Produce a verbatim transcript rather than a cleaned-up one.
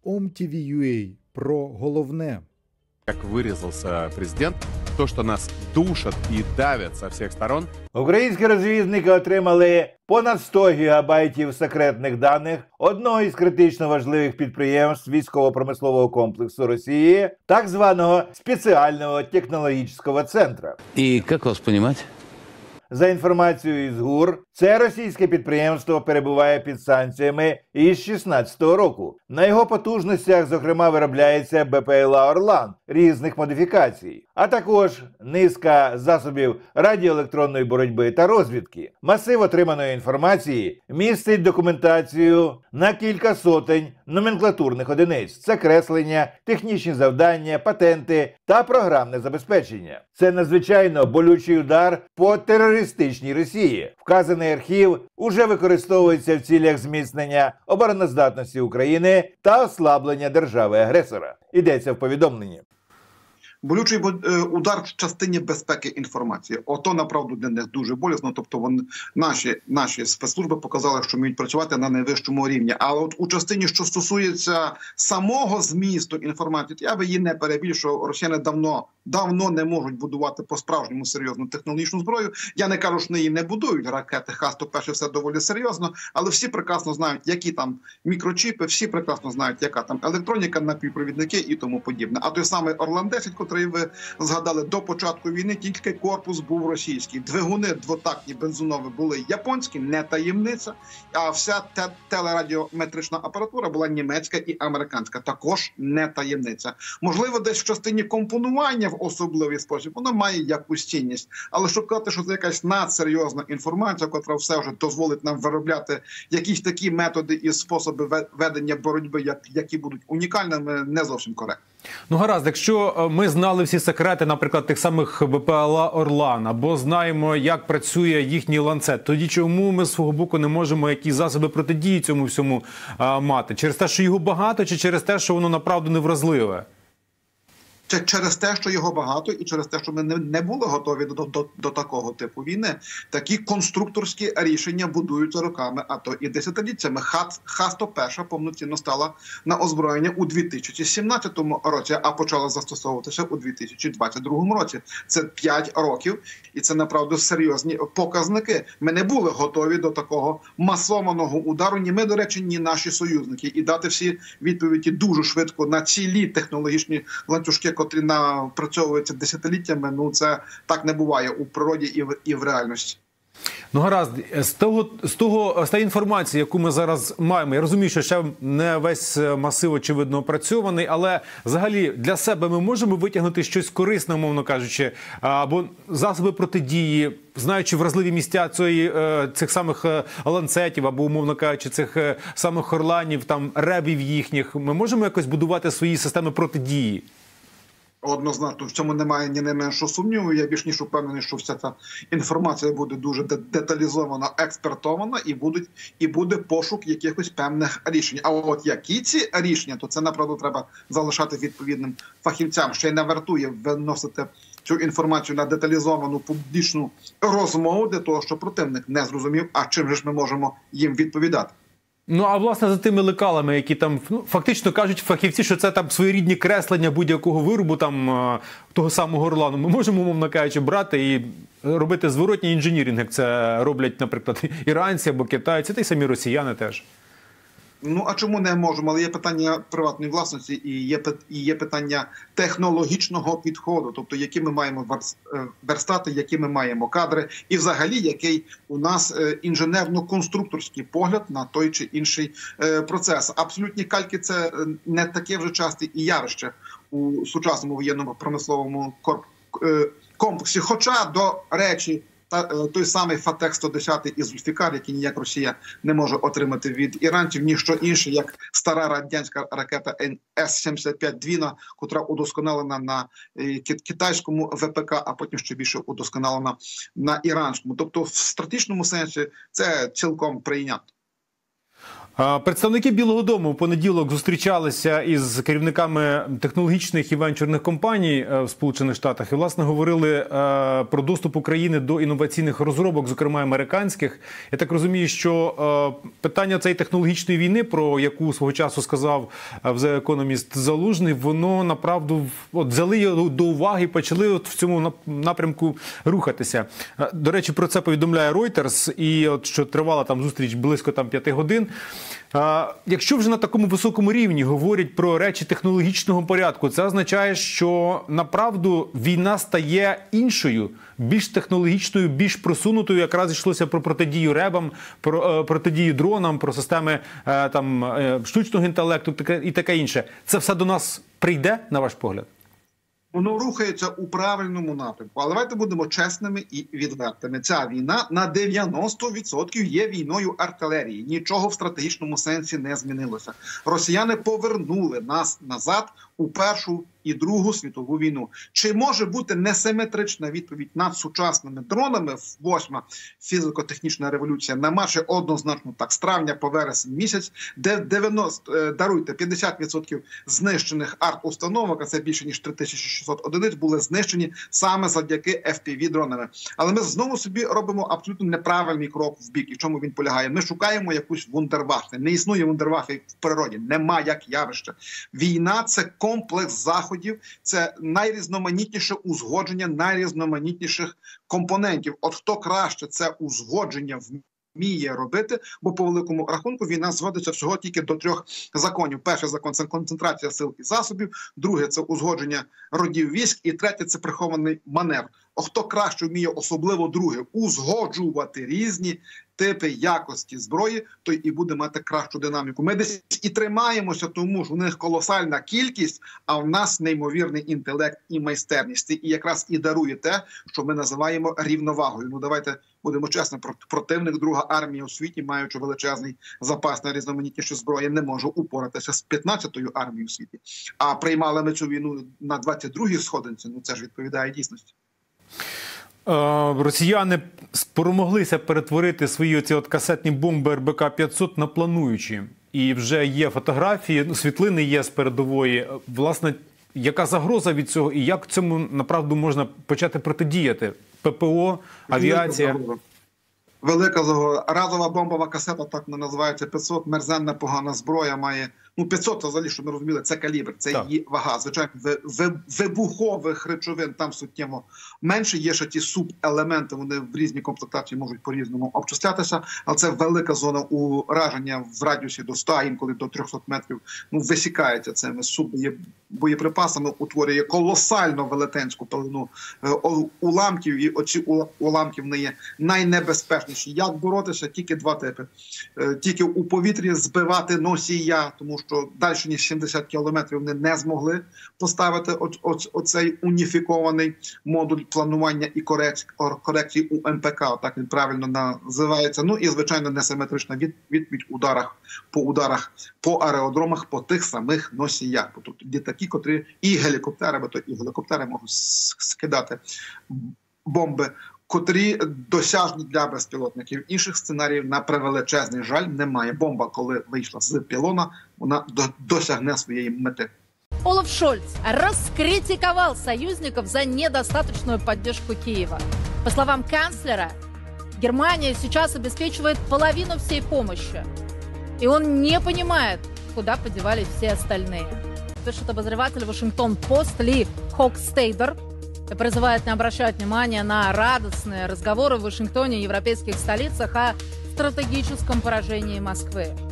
ом ті ві ю ей про головне. Как вырезался президент, то, что нас душат и давят со всех сторон. Українські розвідники отримали понад сто гігабайтів секретних даних одного із критично важливих підприємств військово-промислового комплексу Росії, так званого спеціального технологічного центру. І як вас розуміти? За інформацією із ГУР, це російське підприємство перебуває під санкціями із шістнадцятого року. На його потужностях, зокрема, виробляється Бе Пе Ел А «Орлан» різних модифікацій, а також низка засобів радіоелектронної боротьби та розвідки. Масив отриманої інформації містить документацію на кілька сотень номенклатурних одиниць. Це креслення, технічні завдання, патенти та програмне забезпечення. Це надзвичайно болючий удар по терористичній Росії. Вказаний архів уже використовується в цілях зміцнення обороноздатності України та ослаблення держави-агресора. Йдеться в повідомленні. Болючий удар в частині безпеки інформації. Ото, направду, для них дуже болісно. Тобто вони, наші, наші спецслужби показали, що вміють працювати на найвищому рівні. Але от у частині, що стосується самого змісту інформації, я би її не перебільшував. Росіяни давно, давно не можуть будувати по-справжньому серйозну технологічну зброю. Я не кажу, що вони її не будують. Ракети Х сто один все доволі серйозно. Але всі прекрасно знають, які там мікрочіпи, всі прекрасно знають, яка там електроніка, напівпровідники і тому подібне. А той самий «Орлан десять», котрий ви згадали, до початку війни тільки корпус був російський. Двигуни двотактні бензинові були японські, не таємниця. А вся те телерадіометрична апаратура була німецька і американська. Також не таємниця. Можливо, десь в частині компонування в особливий спосіб воно має якусь цінність. Але щоб казати, що це якась надсерйозна інформація, котра все вже дозволить нам виробляти якісь такі методи і способи ведення боротьби, які будуть унікальними, не зовсім коректно. Ну гаразд, якщо ми знали всі секрети, наприклад, тих самих Бе Пе Ел А «Орлан», або знаємо, як працює їхній ланцет, тоді чому ми з свого боку не можемо якісь засоби протидії цьому всьому а, мати? Через те, що його багато, чи через те, що воно направду невразливе? Через те, що його багато, і через те, що ми не були готові до, до, до такого типу війни, такі конструкторські рішення будуються роками, а то і десятиліттями. Х сто один повноцінно стала на озброєння у дві тисячі сімнадцятому році, а почала застосовуватися у дві тисячі двадцять другому році. Це п'ять років, і це, направду, серйозні показники. Ми не були готові до такого масованого удару, ні ми, до речі, ні наші союзники. І дати всі відповіді дуже швидко на цілі технологічні ланцюжки, котрі напрацьовуються десятиліттями, ну це так не буває у природі і в, і в реальності. Ну гаразд, з того, з того, з тієї інформації, яку ми зараз маємо, я розумію, що ще не весь масив, очевидно, опрацьований, але взагалі для себе ми можемо витягнути щось корисне, умовно кажучи, або засоби протидії, знаючи вразливі місця цієї, цих самих ланцетів, або, умовно кажучи, цих самих «Орланів», там, ребів їхніх, ми можемо якось будувати свої системи протидії? Однозначно, в цьому немає ні найменшого сумніву. Я більш ніж впевнений, що вся ця інформація буде дуже деталізована, експертована, і будуть і буде пошук якихось певних рішень. А от які ці рішення, то це, направду, треба залишати відповідним фахівцям. Ще й не вартує виносити цю інформацію на деталізовану публічну розмову для того, щоб противник не зрозумів, а чим же ж ми можемо їм відповідати. Ну, а власне за тими лекалами, які там, ну, фактично кажуть фахівці, що це там своєрідні креслення будь-якого виробу, там, того самого «Орлану», ми можемо, умовно кажучи, брати і робити зворотній інженіринг, як це роблять, наприклад, іранці або китайці, та й самі росіяни теж. Ну, а чому не можемо? Але є питання приватної власності і є, і є питання технологічного підходу, тобто які ми маємо верстати, які ми маємо кадри, і взагалі який у нас інженерно-конструкторський погляд на той чи інший процес. Абсолютні кальки – це не таке вже часте і явище у сучасному воєнному промисловому комплексі. Хоча, до речі, та, той самий Фатех сто десять і Зульфікар, який ніяк Росія не може отримати від іранців, ніщо інше, як стара радянська ракета С сімдесят п'ять «Двіна», котра удосконалена на китайському Ве Пе Ка, а потім ще більше удосконалена на іранському. Тобто в стратегічному сенсі це цілком прийнятно. Представники Білого дому в понеділок зустрічалися із керівниками технологічних і венчурних компаній в Сполучених Штатах і, власне, говорили про доступ України до інноваційних розробок, зокрема американських. Я так розумію, що питання цієї технологічної війни, про яку свого часу сказав в The Economist Залужний, воно, направду, от, взяли його до уваги і почали от в цьому напрямку рухатися. До речі, про це повідомляє Reuters, і от, що тривала там зустріч близько там п'яти годин. А, якщо вже на такому високому рівні говорять про речі технологічного порядку, це означає, що направду війна стає іншою, більш технологічною, більш просунутою. Якраз йшлося про протидію ребам, про е, протидію дронам, про системи е, там, е, штучного інтелекту таке, і таке інше. Це все до нас прийде, на ваш погляд? Воно рухається у правильному напрямку. Але давайте будемо чесними і відвертими. Ця війна на дев'яносто відсотків є війною артилерії. Нічого в стратегічному сенсі не змінилося. Росіяни повернули нас назад у Першу і Другу світову війну. Чи може бути несиметрична відповідь над сучасними дронами? Восьма фізико-технічна революція на марші однозначно так. З травня по вересень місяць, де дев'яносто, даруйте, п'ятдесят відсотків знищених арт-установок, а це більше ніж три тисячі шістсот одиниць, були знищені саме завдяки еф пі ві-дронами. Але ми знову собі робимо абсолютно неправильний крок в бік. І в чому він полягає? Ми шукаємо якусь вундерваффе. Не існує вундерваффе в природі. Нема як явище. Війна – це комплекс заходів, це найрізноманітніше узгодження найрізноманітніших компонентів. От хто краще це узгодження вміє робити, бо по великому рахунку війна зводиться всього тільки до трьох законів. Перший закон – це концентрація сил і засобів, друге – це узгодження родів військ, і третє – це прихований маневр. О, хто краще вміє, особливо друге, узгоджувати різні типи якості зброї, той і буде мати кращу динаміку. Ми десь і тримаємося, тому що у них колосальна кількість, а в нас неймовірний інтелект і майстерність. І якраз і дарує те, що ми називаємо рівновагою. Ну давайте будемо чесно, противник, друга армія у світі, маючи величезний запас на різноманітніші зброї, не може упоратися з п'ятнадцятою армією у світі. А приймали ми цю війну на двадцять другій сходинці, ну це ж відповідає дійсності. Росіяни спромоглися перетворити свої оці от касетні бомби ер бе ка п'ятсот на плануючі. І вже є фотографії, ну, світлини є з передової. Власне, яка загроза від цього і як цьому, направду, можна почати протидіяти? пе пе о, авіація? Велика загроза. Разова бомбова касета, так не називається, п'ятсот, мерзенна погана зброя має. Ну, п'ятсот, взагалі, щоб ми розуміли, це калібр, це так. Її вага. Звичайно, вибухових речовин там суттєво менше. Є ще ті субелементи, вони в різні комплектації можуть по-різному обчислятися, але це велика зона ураження в радіусі до ста, інколи до трьохсот метрів. Ну, висікається цими суббоєприпасами, утворює колосально велетенську пилину уламків, і оці уламки вони є найнебезпечніші. Як боротися? Тільки два типи. Тільки у повітрі збивати носія, тому що що далі, ніж сімдесят кілометрів вони не змогли поставити оц, оц, оцей уніфікований модуль планування і корекції у ем пе ка, так він правильно називається. Ну і, звичайно, несиметрична відповідь ударах по ударах по аеродромах, по тих самих носіях. Тобто літаки, котрі і гелікоптери, бо то і гелікоптери можуть скидати бомби, котрі досяжні для безпілотників. Інших сценаріїв, на превеличезний жаль, немає. Бомба, коли вийшла з пілона, вона досягне своєї мети. Олаф Шольц раскритиковал союзников за недостаточную поддержку Киева. По словам канцлера, Германия сейчас обеспечивает половину всей помощи. И он не понимает, куда подевались все остальные. Пишет обозреватель Вашингтон-Пост Ли Хокстейдер. И призывает не обращать внимания на радостные разговоры в Вашингтоне и европейских столицах о стратегическом поражении Москвы.